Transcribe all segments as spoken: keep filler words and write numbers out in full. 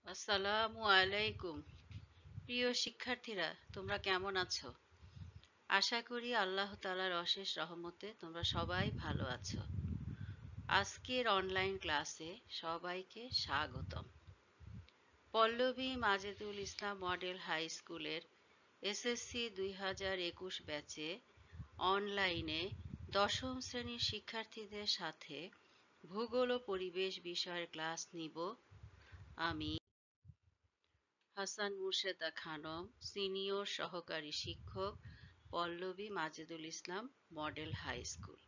আসসালামু আলাইকুম। প্রিয় শিক্ষার্থীরা, তোমরা কেমন আছো? আশা করি আল্লাহ তাআলার অশেষ রহমতে তোমরা সবাই ভালো আছো। আজকের অনলাইন ক্লাসে সবাইকে স্বাগতম। পল্লবী মাজেদুল ইসলাম মডেল হাই স্কুলের এসএসসি দুই হাজার একুশ ব্যাচে অনলাইনে দশম শ্রেণীর শিক্ষার্থীদের সাথে ভূগোল ও পরিবেশ বিষয়ের ক্লাস নিব আমি হাসান মুর্শেদা খানম, সিনিয়র সহকারী শিক্ষক, Pallabi Majedul Islam model high school.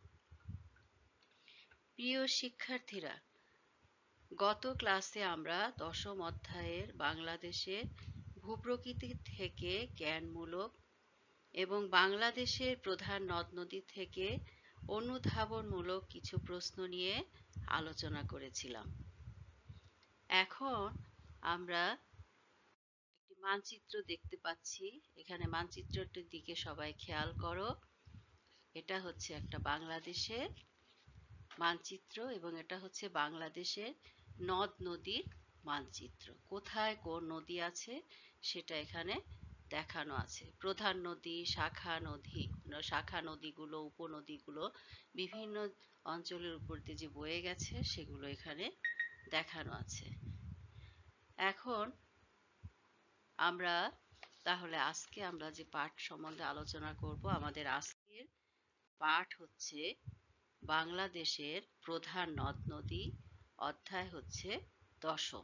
প্রিয় শিক্ষার্থীরা, গত ক্লাসে আমরা দশম অধ্যায়ের বাংলাদেশের ভূপ্রকৃতি থেকে জ্ঞানমূলক এবং বাংলাদেশের প্রধান নদ-নদী থেকে অনুধাবনমূলক কিছু প্রশ্ন নিয়ে আলোচনা করেছিলাম। এখন আমরা মানচিত্র দেখতে পাচ্ছি। এখানে মানচিত্রটির দিকে সবাই খেয়াল করো। এটা হচ্ছে একটা বাংলাদেশের মানচিত্র এবং এটা হচ্ছে বাংলাদেশের নদ নদীর মানচিত্র। কোথায় কোন নদী আছে সেটা এখানে দেখানো আছে। প্রধান নদী, শাখা নদী, শাখা নদীগুলো, উপনদীগুলো বিভিন্ন অঞ্চলের উপর দিয়ে যে বয়ে গেছে সেগুলো এখানে দেখানো আছে। এখন আমরা তাহলে আজকে আমরা যে পাঠ সম্বন্ধে আলোচনা করব, আমাদের আজকের পাঠ হচ্ছে বাংলাদেশের প্রধান নদ নদী, অধ্যায় হচ্ছে দশম।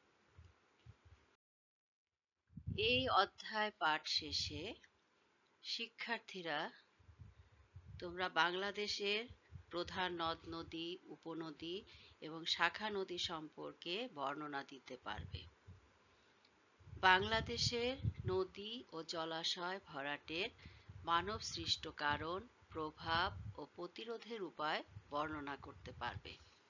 এই অধ্যায় পাঠ শেষে শিক্ষার্থীরা তোমরা বাংলাদেশের প্রধান নদ নদী, উপনদী এবং শাখা নদী সম্পর্কে বর্ণনা দিতে পারবে। বাংলাদেশের নদী ও জলাশয় ভরাটের মানব সৃষ্ট কারণ, প্রভাব ও প্রতিরোধের উপায় বর্ণনা করতে পারবে।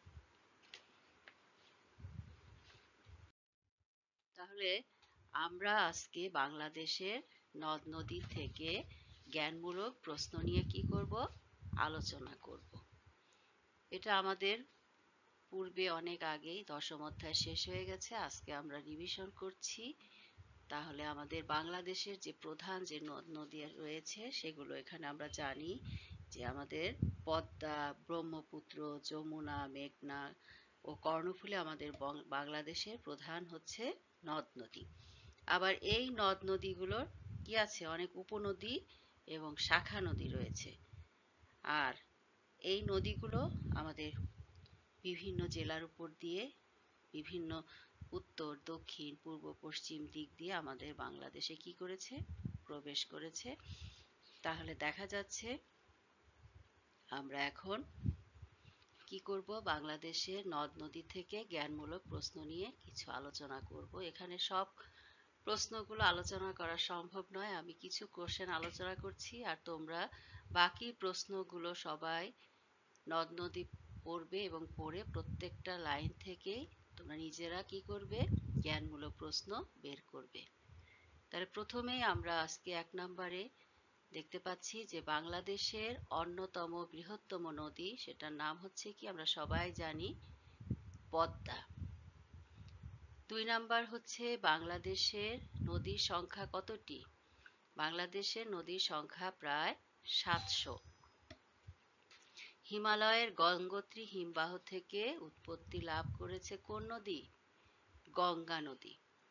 তাহলে আমরা আজকে বাংলাদেশের নদ নদী থেকে জ্ঞানমূলক প্রশ্ন নিয়ে কি করব? আলোচনা করব। এটা আমাদের পূর্বে অনেক আগেই দশম অধ্যায় শেষ হয়ে গেছে। আজকে আমরা রিভিশন করছি। তাহলে আমাদের বাংলাদেশের যে প্রধান যে নদ নদী রয়েছে সেগুলো এখানে আমরা জানি যে আমাদের পদ্মা, ব্রহ্মপুত্র, যমুনা, মেঘনা ও কর্ণফুলী আমাদের বাংলাদেশের প্রধান হচ্ছে নদ নদী। আবার এই নদ নদীগুলোর কি আছে? অনেক উপনদী এবং শাখা নদী রয়েছে। আর এই নদীগুলো আমাদের বিভিন্ন জেলার উপর দিয়ে বিভিন্ন উত্তর, দক্ষিণ, পূর্ব, পশ্চিম দিক দিয়ে আমাদের বাংলাদেশে কি করেছে? প্রবেশ করেছে। তাহলে দেখা যাচ্ছে আমরা এখন কি করব? বাংলাদেশের নদ নদী থেকে জ্ঞানমূলক প্রশ্ন নিয়ে কিছু আলোচনা করব। এখানে সব প্রশ্নগুলো আলোচনা করা সম্ভব নয়। আমি কিছু কোশ্চেন আলোচনা করছি আর তোমরা বাকি প্রশ্নগুলো সবাই নদ নদী পড়বে এবং পড়ে প্রত্যেকটা লাইন থেকেই তোমরা নিজেরা কি করবে? জ্ঞানমূলক প্রশ্ন বের করবে। তাহলে প্রথমেই আমরা আজকে এক নম্বরে দেখতে পাচ্ছি যে বাংলাদেশের অন্যতম বৃহত্তম নদী, সেটার নাম হচ্ছে কি? আমরা সবাই জানি পদ্মা। দুই নাম্বার হচ্ছে বাংলাদেশের নদীর সংখ্যা কতটি? বাংলাদেশের নদীর সংখ্যা প্রায় সাতশো। হিমালয়ের গঙ্গোত্রী হিমবাহ থেকে উৎপত্তি লাভ করেছে কোন নদী? গঙ্গা নদী।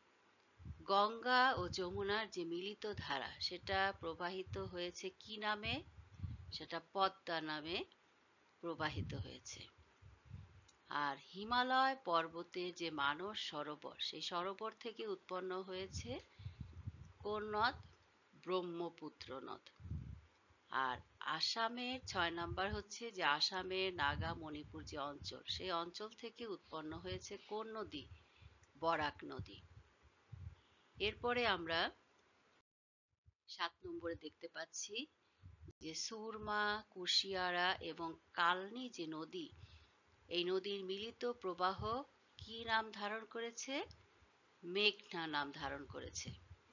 গঙ্গা ও যমুনার যে মিলিত ধারা সেটা প্রবাহিত হয়েছে কি নামে? সেটা পদ্মা নামে প্রবাহিত হয়েছে। আর হিমালয় পর্বতে যে মানস সরোবর, সেই সরোবর থেকে উৎপন্ন হয়েছে কোন নদ? ব্রহ্মপুত্র নদ। আর আসামের ছয় নাম্বার হচ্ছে যে আসামের নাগা মণিপুর যে অঞ্চল, সেই অঞ্চল থেকে উৎপন্ন হয়েছে কোন নদী? বরাক নদী। এরপরে আমরা সাত নম্বরে দেখতে পাচ্ছি যে সুরমা, কুশিয়ারা এবং কালনী যে নদী, এই নদীর মিলিত প্রবাহ কি নাম ধারণ করেছে? মেঘনা নাম ধারণ করেছে।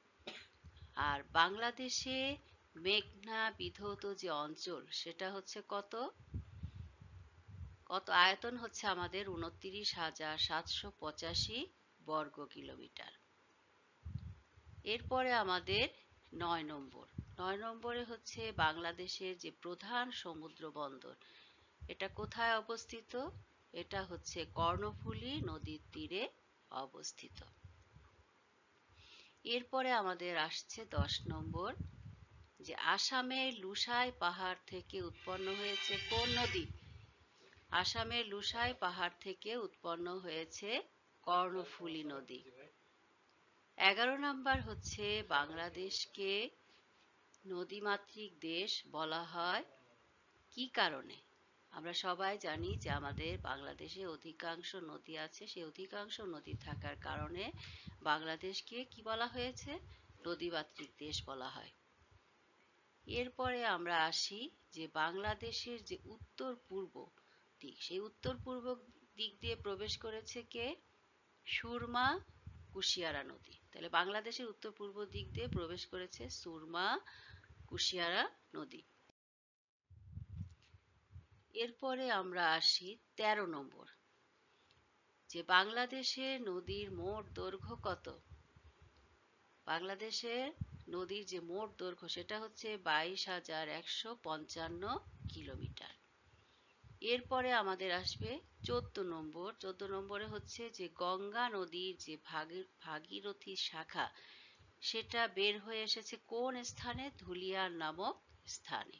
আর বাংলাদেশে মেঘনা বিধৌত যে অঞ্চল সেটা হচ্ছে কত? কত আয়তন হচ্ছে আমাদের উনত্রিশ হাজার সাতশো পঁচাশি বর্গ কিলোমিটার। এরপরে আমাদের নয় নম্বর নয় নম্বরে হচ্ছে বাংলাদেশের যে প্রধান সমুদ্র বন্দর, এটা কোথায় অবস্থিত? এটা হচ্ছে কর্ণফুলী নদীর তীরে অবস্থিত। এরপরে আমাদের আসছে দশ নম্বর, যে আসামের লুসাই পাহাড় থেকে উৎপন্ন হয়েছে কোন নদী? আসামের লুসাই পাহাড় থেকে উৎপন্ন হয়েছে কর্ণফুলী নদী। এগারো নম্বর হচ্ছে বাংলাদেশকে নদীমাতৃক দেশ বলা হয় কি কারণে? আমরা সবাই জানি যে আমাদের বাংলাদেশে অধিকাংশ নদী আছে, সেই অধিকাংশ নদী থাকার কারণে বাংলাদেশকে কি বলা হয়েছে? নদীমাতৃক দেশ বলা হয়। এরপরে আমরা আসি যে বাংলাদেশের যে উত্তর পূর্ব দিক, সেই উত্তর পূর্ব দিক দিয়ে প্রবেশ করেছে কে? সুরমা কুশিয়ারা নদী। তাহলে বাংলাদেশের উত্তর পূর্ব দিক দিয়ে প্রবেশ করেছে সুরমা কুশিয়ারা নদী। এরপরে আমরা আসি তেরো নম্বর, যে বাংলাদেশের নদীর মোট দৈর্ঘ্য কত? বাংলাদেশের নদীর যে মোট দৈর্ঘ্য সেটা হচ্ছে বাইশ হাজার একশো পঞ্চান্ন কিলোমিটার। এরপরে আমাদের আসবে চোদ্দ নম্বর চোদ্দ নম্বরে হচ্ছে যে গঙ্গা নদীর যে ভাগীরথী শাখা, সেটা বের হয়ে এসেছে কোন স্থানে? ধুলিয়ান নামক স্থানে।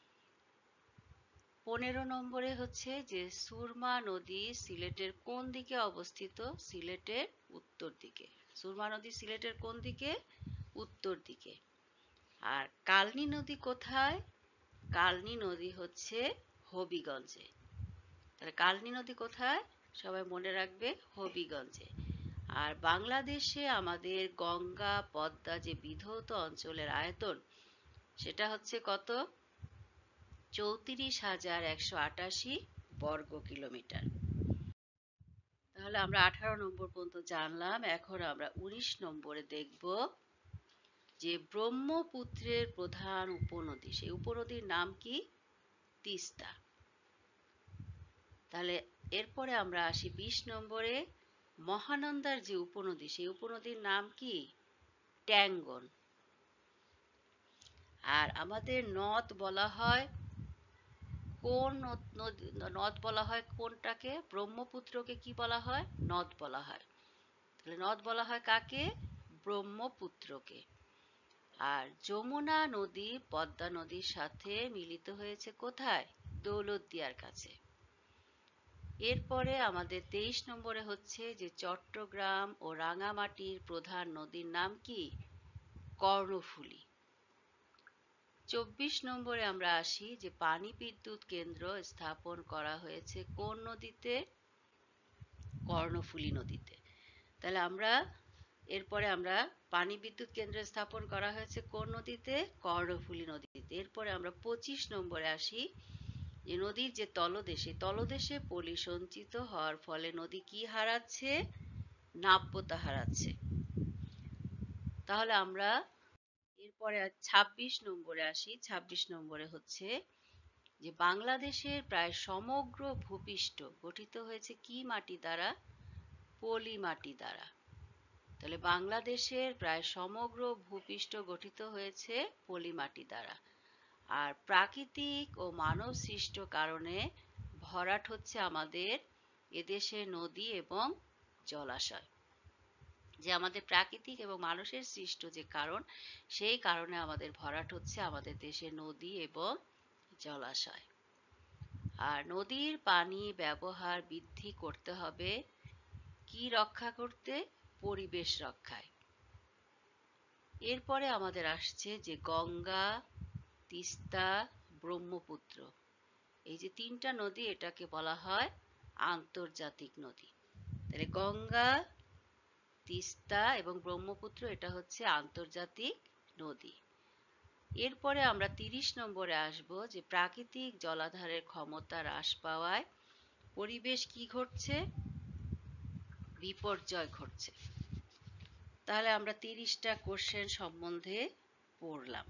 পনেরো নম্বরে হচ্ছে যে সুরমা নদী সিলেটের কোন দিকে অবস্থিত? সিলেটের উত্তর দিকে। সুরমা নদী সিলেটের কোন দিকে? উত্তর দিকে। আর কালনী নদী কোথায়? কালনী নদী হচ্ছে হবিগঞ্জে। তাহলে কালনী নদী কোথায়? সবাই মনে রাখবে, হবিগঞ্জে। আর বাংলাদেশে আমাদের গঙ্গা পদ্মা যে বিধৌত অঞ্চলের আয়তন, সেটা হচ্ছে কত? চৌত্রিশ হাজার একশো আটাশি বর্গ কিলোমিটার। তাহলে আমরা আঠারো নম্বর পর্যন্ত জানলাম। এখন আমরা উনিশ নম্বরে দেখব যে ব্রহ্মপুত্রের প্রধান উপনদী, সেই উপনদীর নাম কি? তিস্তা। তাহলে এরপরে আমরা আসি বিশ নম্বরে, মহানন্দার যে উপনদী, সেই উপনদীর নাম কি? ট্যাঙ্গন। আর আমাদের নদ বলা হয় কোন নদী? নদ বলা হয় কোনটাকে? ব্রহ্মপুত্রকে কি বলা হয়? নদ বলা হয়। তাহলে নদ বলা হয় কাকে? ব্রহ্মপুত্রকে। আর যমুনা নদী পদ্মা নদীর সাথে মিলিত হয়েছে কোথায়? দৌলতদিয়ার কাছে। এরপরে আমাদের তেইশ নম্বরে হচ্ছে যে চট্টগ্রাম ও রাঙামাটির প্রধান নদীর নাম কি? কর্ণফুলী। চব্বিশ নম্বরে আমরা আসি যে পানি বিদ্যুৎ কেন্দ্র স্থাপন করা হয়েছে কোন নদীতে? কর্ণফুলী নদীতে। তাহলে আমরা এরপরে আমরা পানি বিদ্যুৎ কেন্দ্র স্থাপন করা হয়েছে কোন নদীতে? কর্ণফুলী নদীতে। এরপরে আমরা পঁচিশ নম্বরে আসি যে নদীর যে তলদেশে তলদেশে পলি সঞ্চিত হওয়ার ফলে নদী কি হারাচ্ছে? নাব্যতা হারাচ্ছে। তাহলে আমরা এরপরে ছাব্বিশ নম্বরে আসি। ছাব্বিশ নম্বরে হচ্ছে যে বাংলাদেশের প্রায় সমগ্র ভূপৃষ্ঠ গঠিত হয়েছে কি মাটি দ্বারা? পলি মাটি দ্বারা। তাহলে বাংলাদেশের প্রায় সমগ্র ভূপৃষ্ঠ গঠিত হয়েছে পলি মাটি দ্বারা। আর প্রাকৃতিক ও মানব সৃষ্ট কারণে ভরাট হচ্ছে আমাদের এদেশের নদী এবং জলাশয়। যে আমাদের প্রাকৃতিক এবং মানুষের সৃষ্ট যে কারণ, সেই কারণে আমাদের ভরাট হচ্ছে আমাদের দেশের নদী এবং জলাশয়। আর নদীর পানি ব্যবহার বৃদ্ধি করতে হবে কি রক্ষা করতে? পরিবেশ রক্ষায়। এরপরে আমাদের আসছে যে গঙ্গা, তিস্তা, ব্রহ্মপুত্র, এই যে তিনটা নদী, এটাকে বলা হয় আন্তর্জাতিক নদী। তাহলে গঙ্গা, তিস্তা এবং ব্রহ্মপুত্র এটা হচ্ছে আন্তর্জাতিক নদী। এরপরে আমরা তিরিশ নম্বরে আসব যে প্রাকৃতিক জলাধারের ক্ষমতা হ্রাস পাওয়ায় পরিবেশ কি ঘটছে? বিপর্যয় ঘটছে। তাহলে আমরা তিরিশটা কোশ্চেন সম্বন্ধে পড়লাম।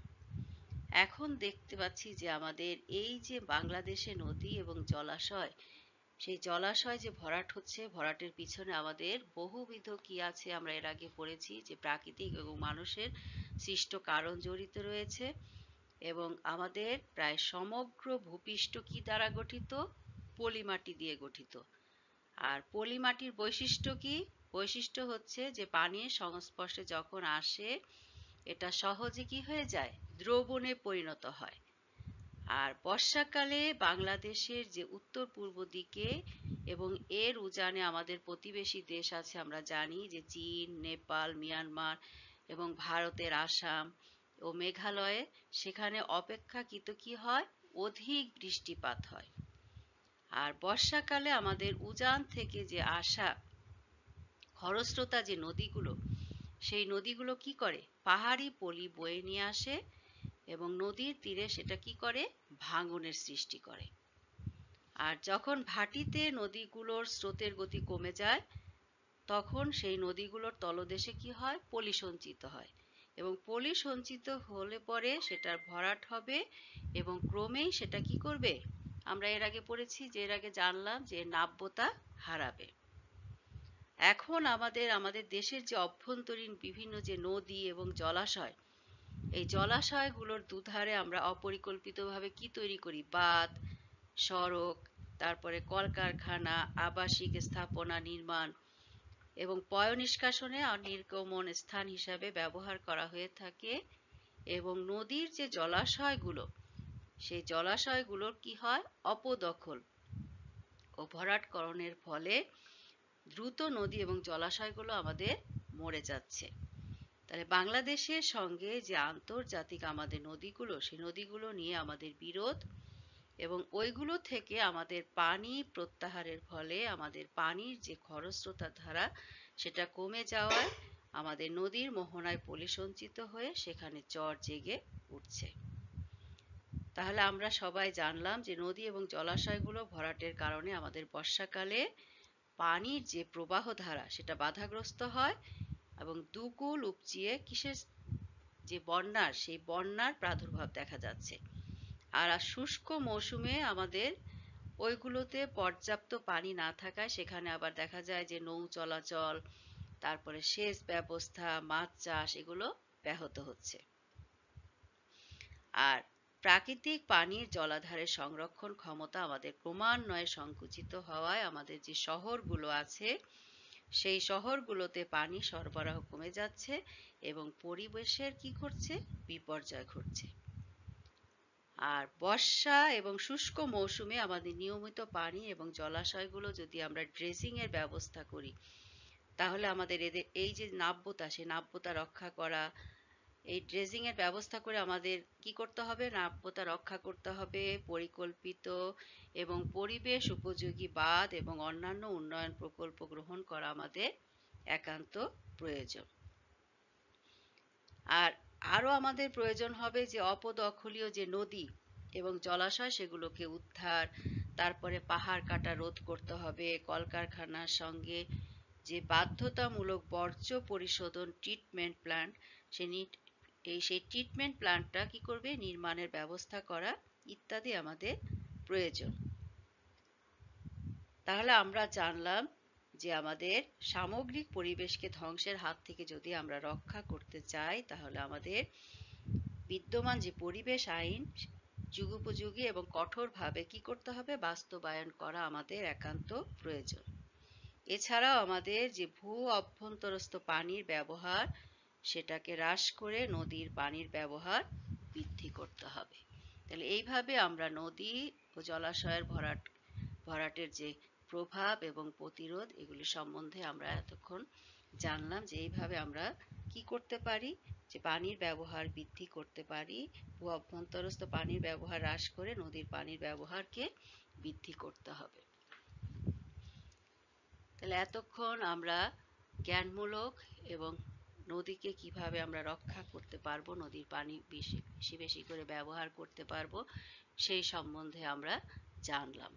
এখন দেখতে পাচ্ছি যে আমাদের এই যে বাংলাদেশে নদী এবং জলাশয়, সেই জলাশয় যে ভরাট হচ্ছে, ভরাটের পিছনে আমাদের বহুবিধ কি আছে আমরা এর আগে পড়েছি, যে প্রাকৃতিক এবং মানুষের সৃষ্ট কারণ জড়িত রয়েছে। এবং আমাদের প্রায় সমগ্র ভূপৃষ্ঠ কি দ্বারা গঠিত? পলিমাটি দিয়ে গঠিত। আর পলিমাটির বৈশিষ্ট্য কি? বৈশিষ্ট্য হচ্ছে যে পানির সংস্পর্শে যখন আসে এটা সহজে কি হয়ে যায়? দ্রবণে পরিণত হয়। আর বর্ষাকালে বাংলাদেশের যে উত্তর পূর্ব দিকে এবং এর উজানে আমাদের প্রতিবেশী দেশ আছে, আমরা জানি যে চীন, নেপাল, মিয়ানমার এবং ভারতের আসাম ও মেঘালয়ে, সেখানে অপেক্ষাকৃত কি হয়? অধিক বৃষ্টিপাত হয়। আর বর্ষাকালে আমাদের উজান থেকে যে আসা খরস্রোতা যে নদীগুলো, সেই নদীগুলো কি করে? পাহাড়ি পলি বয়ে নিয়ে আসে এবং নদীর তীরে সেটা কি করে? ভাঙনের সৃষ্টি করে। আর যখন ভাটিতে নদীগুলোর স্রোতের গতি কমে যায়, তখন সেই নদীগুলোর তলদেশে কি হয়? পলি সঞ্চিত হয়। এবং পলি সঞ্চিত হলে পরে সেটার ভরাট হবে এবং ক্রমেই সেটা কি করবে? আমরা এর আগে পড়েছি, যে এর আগে জানলাম যে নাব্যতা হারাবে। এখন আমাদের আমাদের দেশের যে অভ্যন্তরীণ বিভিন্ন যে নদী এবং জলাশয়, এই জলাশয়গুলোর দুধারে আমরা অপরিকল্পিতভাবে কি তৈরি করি? বাঁধ, সড়ক, তারপরে কলকারখানা, আবাসিক স্থাপনা নির্মাণ এবং পয়ঃনিষ্কাশনে আর নির্গমন স্থান হিসাবে ব্যবহার করা হয়ে থাকে। এবং নদীর যে জলাশয়গুলো, সেই জলাশয়গুলোর কি হয়? অপদখল ও ভরাটকরণের ফলে দ্রুত নদী এবং জলাশয়গুলো আমাদের মরে যাচ্ছে। তাহলে বাংলাদেশের সঙ্গে যে আন্তর্জাতিক আমাদের নদীগুলো, সেই নদীগুলো নিয়ে আমাদের বিরোধ এবং ওইগুলো থেকে আমাদের পানি প্রত্যাহারের ফলে আমাদের পানির যে খরস্রোতার ধারা, সেটা কমে যাওয়ায় আমাদের নদীর মোহনায় পলি সঞ্চিত হয়ে সেখানে চর জেগে উঠছে। তাহলে আমরা সবাই জানলাম যে নদী এবং জলাশয়গুলো ভরাটের কারণে আমাদের বর্ষাকালে পানির যে প্রবাহ ধারা, সেটা বাধাগ্রস্ত হয় এবং দুকুল উপচিয়ে কিসের যে বন্যার, সেই বন্যার প্রাদুর্ভাব দেখা যাচ্ছে। আর শুষ্ক মৌসুমে আমাদের ওইগুলোতে পর্যাপ্ত পানি না থাকায় সেখানে আবার দেখা যায় যে নৌ চলাচল, তারপরে সেচ ব্যবস্থা, মাছ চাষ, এগুলো ব্যাহত হচ্ছে। আর প্রাকৃতিক পানির জলাধারের সংরক্ষণ ক্ষমতা আমাদের ক্রমান্বয়ে সংকুচিত হওয়ায় আমাদের যে শহরগুলো আছে, সেই শহরগুলোতে পানি সরবরাহ কমে যাচ্ছে এবং পরিবেশের কি করছে? বিপর্যয় ঘটছে। আর বর্ষা এবং শুষ্ক মৌসুমে আমাদের নিয়মিত পানি এবং জলাশয়গুলো যদি আমরা ড্রেজিং এর ব্যবস্থা করি, তাহলে আমাদের এদের এই যে নাব্যতা, সেই নাব্যতা রক্ষা করা, এই ড্রেজিং এর ব্যবস্থা করে আমাদের কি করতে হবে? নাব্যতা রক্ষা করতে হবে। পরিকল্পিত এবং পরিবেশ উপযোগী বাঁধ এবং অন্যান্য উন্নয়ন প্রকল্প গ্রহণ করা আমাদের একান্ত প্রয়োজন। আর আরো আমাদের প্রয়োজন হবে যে অপদখলীয় যে নদী এবং জলাশয়, সেগুলোকে উদ্ধার, তারপরে পাহাড় কাটা রোধ করতে হবে। কলকারখানার সঙ্গে যে বাধ্যতামূলক বর্জ্য পরিশোধন ট্রিটমেন্ট প্ল্যান্ট, সে এই সেই ট্রিটমেন্ট প্ল্যান্টটা কি করবে? নির্মাণের ব্যবস্থা করা ইত্যাদি আমাদের প্রয়োজন। তাহলে আমরা জানলাম যে আমাদের সামগ্রিক পরিবেশকে ধ্বংসের হাত থেকে যদি আমরা রক্ষা করতে চাই, তাহলে আমাদের বিদ্যমান যে পরিবেশ আইন যুগোপযোগী এবং কঠোরভাবে কি করতে হবে? বাস্তবায়ন করা আমাদের একান্ত প্রয়োজন। এছাড়াও আমাদের যে ভূ অভ্যন্তরস্থ পানির ব্যবহার, সেটাকে হ্রাস করে নদীর পানির ব্যবহার বৃদ্ধি করতে হবে। তাহলে এইভাবে আমরা নদী ও জলাশয়ের ভরাট ভরাটের যে প্রভাব এবং প্রতিরোধ, এগুলি সম্বন্ধে আমরা এতক্ষণ জানলাম যে এইভাবে আমরা কি করতে পারি? যে পানির ব্যবহার বৃদ্ধি করতে পারি, ভূ অভ্যন্তরস্থ পানির ব্যবহার হ্রাস করে নদীর পানির ব্যবহারকে বৃদ্ধি করতে হবে। তাহলে এতক্ষণ আমরা জ্ঞানমূলক এবং নদীকে কিভাবে আমরা রক্ষা করতে পারবো, নদীর পানি বেশি বেশি বেশি করে ব্যবহার করতে পারবো, সেই সম্বন্ধে আমরা জানলাম।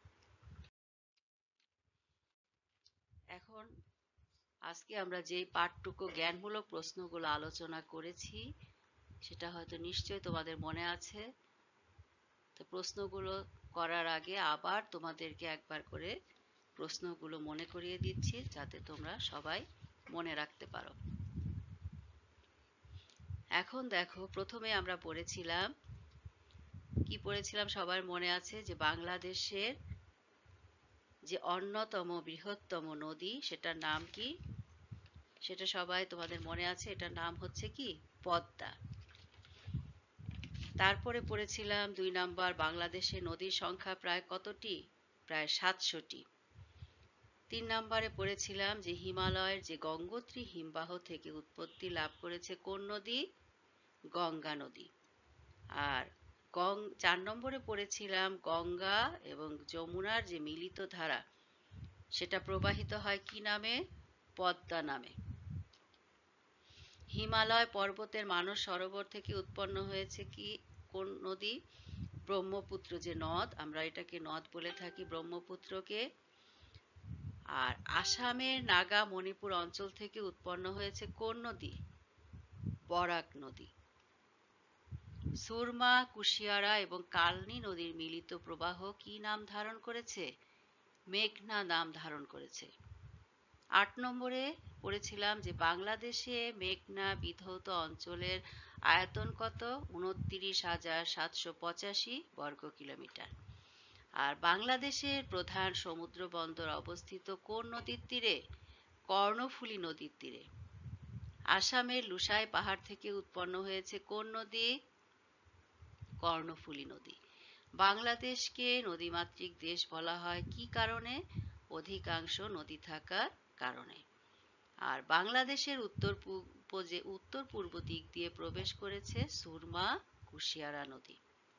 এখন আজকে আমরা যে পাঠটুকু জ্ঞানমূলক প্রশ্নগুলো আলোচনা করেছি, সেটা হয়তো নিশ্চয়ই তোমাদের মনে আছে। তো প্রশ্নগুলো করার আগে আবার তোমাদেরকে একবার করে প্রশ্নগুলো মনে করিয়ে দিচ্ছি, যাতে তোমরা সবাই মনে রাখতে পারো। এখন দেখো, প্রথমে আমরা পড়েছিলাম, কি পড়েছিলাম সবার মনে আছে, যে বাংলাদেশের যে অন্যতম বৃহত্তম নদী, সেটার নাম কি? সেটা সবাই তোমাদের মনে আছে, এটার নাম হচ্ছে কি? পদ্মা। তারপরে পড়েছিলাম দুই নাম্বার, বাংলাদেশে নদীর সংখ্যা প্রায় কতটি? প্রায় সাতশোটি। তিন নম্বরে পড়েছিলাম যে হিমালয়ের যে গঙ্গোত্রী হিমবাহ থেকে উৎপত্তি লাভ করেছে কোন নদী? গঙ্গা নদী। আর গং চার নম্বরে পড়েছিলাম গঙ্গা এবং যমুনার যে মিলিত ধারা, সেটা প্রবাহিত হয় কি নামে? পদ্মা নামে। হিমালয় পর্বতের মানস সরোবর থেকে উৎপন্ন হয়েছে কি কোন নদী? ব্রহ্মপুত্র যে নদ, আমরা এটাকে নদ বলে থাকি ব্রহ্মপুত্রকে। আর আসামের নাগা মণিপুর অঞ্চল থেকে উৎপন্ন হয়েছে কোন নদী? বরাক নদী। সুরমা, কুশিয়ারা এবং কালনী নদীর মিলিত প্রবাহ কি নাম ধারণ করেছে? মেঘনা নাম ধারণ করেছে। আট নম্বরে পড়েছিলাম যে বাংলাদেশে মেঘনা বিধৌত অঞ্চলের আয়তন কত? উনত্রিশ হাজার সাতশো পঁচাশি বর্গ কিলোমিটার। আর বাংলাদেশের প্রধান সমুদ্র বন্দর অবস্থিত কোন নদীর তীরে? কর্ণফুলী নদীর তীরে। আসামের লুসাই পাহাড় থেকে উৎপন্ন হয়েছে কোন নদী? কর্ণফুলী নদী। বাংলাদেশকে নদীমাতৃক দেশ বলা হয় কি কারণে? অধিকাংশ নদী থাকার কারণে। আর বাংলাদেশের উত্তর পূর্ব যে উত্তর পূর্ব দিক দিয়ে প্রবেশ করেছে সুরমা, কুশিয়ারা নদী।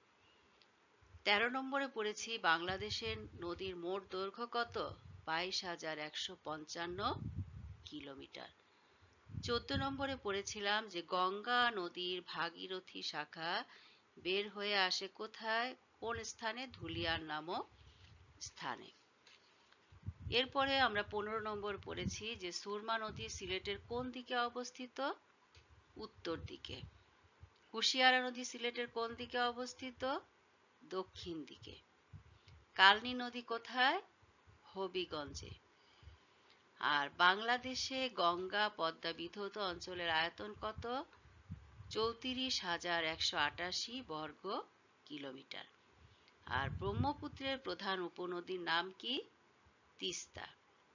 তেরো নম্বরে পড়েছি বাংলাদেশের নদীর মোট দৈর্ঘ্য কত? বাইশ হাজার একশো পঞ্চান্ন কিলোমিটার। চোদ্দ নম্বরে পড়েছিলাম যে গঙ্গা নদীর ভাগীরথী শাখা বের হয়ে আসে কোথায়? কোন স্থানে? ধুলিয়ান নামক স্থানে। এরপরে আমরা পনেরো নম্বর পড়েছি যে সুরমা নদী সিলেটের কোন দিকে অবস্থিত? উত্তর দিকে। কুশিয়ারা নদী সিলেটের কোন দিকে অবস্থিত? দক্ষিণ দিকে। কালনী নদী কোথায়? হবিগঞ্জে। আর বাংলাদেশে গঙ্গা পদ্মা বিধৌত অঞ্চলের আয়তন কত? চৌত্রিশ হাজার একশো আটাশি বর্গ কিলোমিটার। আর ব্রহ্মপুত্রের প্রধান উপনদীর নাম কি? তিস্তা।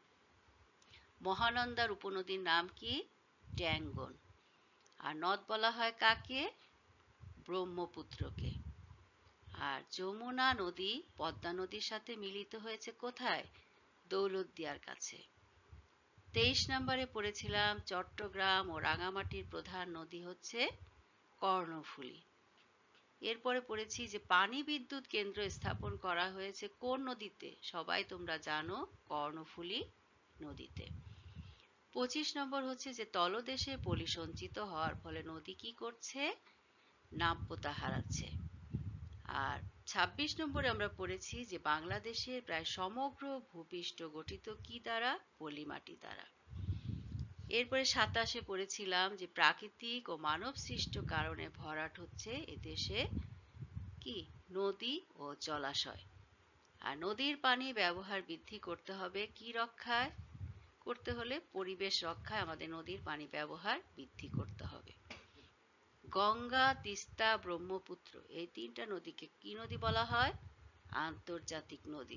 মহানন্দার উপনদীর নাম কি? ট্যাঙ্গন। আর নদ বলা হয় কাকে? ব্রহ্মপুত্রকে। আর যমুনা নদী পদ্মা নদীর সাথে মিলিত হয়েছে কোথায়? দৌলতদিয়ার কাছে। তেইশ নম্বরে পড়েছিলাম চট্টগ্রাম ও রাঙামাটির প্রধান নদী হচ্ছে কর্ণফুলী। এরপরে পড়েছি যে পানি বিদ্যুৎ কেন্দ্র স্থাপন করা হয়েছে কোন নদীতে? সবাই তোমরা জানো, কর্ণফুলী নদীতে। পঁচিশ নম্বর হচ্ছে যে তলদেশে পলি সঞ্চিত হওয়ার ফলে নদী কি করছে? নাব্যতা হারাচ্ছে। আর ছাব্বিশ নম্বরে আমরা পড়েছি যে বাংলাদেশের প্রায় সমগ্র ভূপৃষ্ঠ গঠিত কি দ্বারা? পলিমাটি দ্বারা। এরপরে সাতাশে পড়েছিলাম যে প্রাকৃতিক ও মানব সৃষ্ট কারণে ভরাট হচ্ছে এদেশে কি? নদী ও জলাশয়। আর নদীর পানি ব্যবহার বৃদ্ধি করতে হবে কি রক্ষায়? করতে হলে পরিবেশ রক্ষায় আমাদের নদীর পানি ব্যবহার বৃদ্ধি করতে হবে। গঙ্গা, তিস্তা, ব্রহ্মপুত্র এই তিনটা নদীকে কি নদী বলা হয়? আন্তর্জাতিক নদী।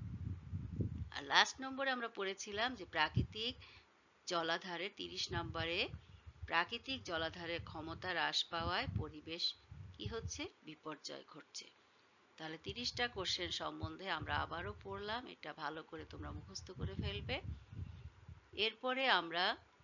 আর লাস্ট নম্বরে আমরা পড়েছিলাম যে প্রাকৃতিক জলাধারে তিরিশ নম্বরে প্রাকৃতিক জলাধারের ক্ষমতা হ্রাস পাওয়ায় পরিবেশ কি হচ্ছে? বিপর্যয় ঘটছে। তাহলে তিরিশটা কোশ্চেন সম্বন্ধে আমরা আবারও পড়লাম, এটা ভালো করে তোমরা মুখস্থ করে ফেলবে। এরপরে আমরা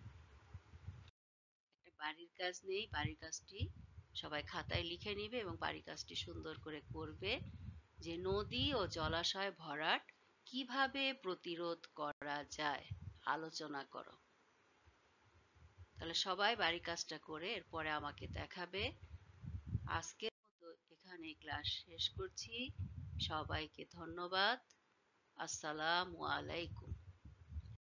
একটা বাড়ির কাজ নেই, বাড়ির কাজটি সবাই খাতায় লিখে নিবে এবং বাড়ির কাজটি সুন্দর করে করবে, যে নদী ও জলাশয় ভরাট কিভাবে প্রতিরোধ করা যায় আলোচনা করো। তাহলে সবাই বাড়ির কাজটা করে এরপরে আমাকে দেখাবে। আজকের মতো এখানে ক্লাস শেষ করছি। সবাইকে ধন্যবাদ। আসসালামু আলাইকুম।